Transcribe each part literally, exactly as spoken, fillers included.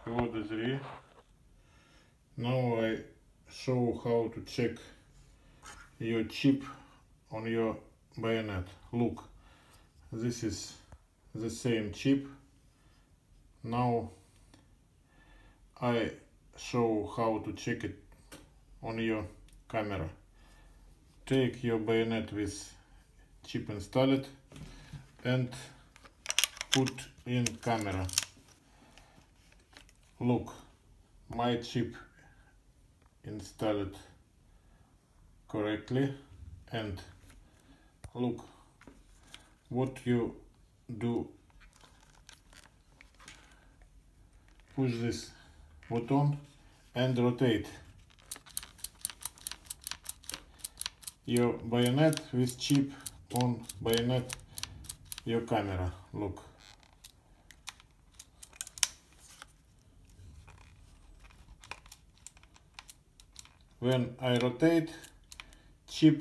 Code three. Now I show how to check your chip on your bayonet. Look, this is the same chip. Now I show how to check it on your camera. Take your bayonet with chip installed and put in camera. Look, my chip installed correctly, and look what you do. Push this button and rotate your bayonet with chip on bayonet your camera. Look. When I rotate, chip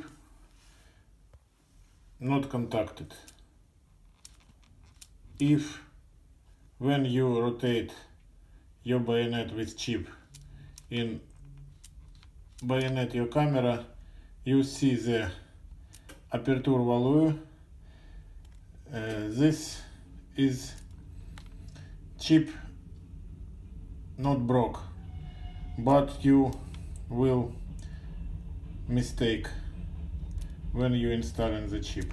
not contacted. If when you rotate your bayonet with chip in bayonet your camera, you see the aperture value. Uh, this is chip not broke, but you will mistake when you installing the chip.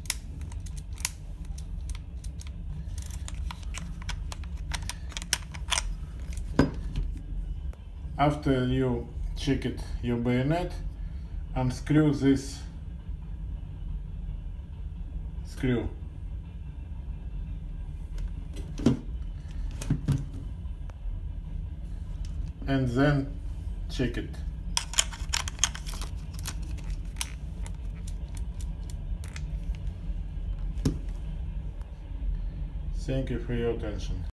After you check it your bayonet, unscrew this screw. And then check it. Thank you for your attention.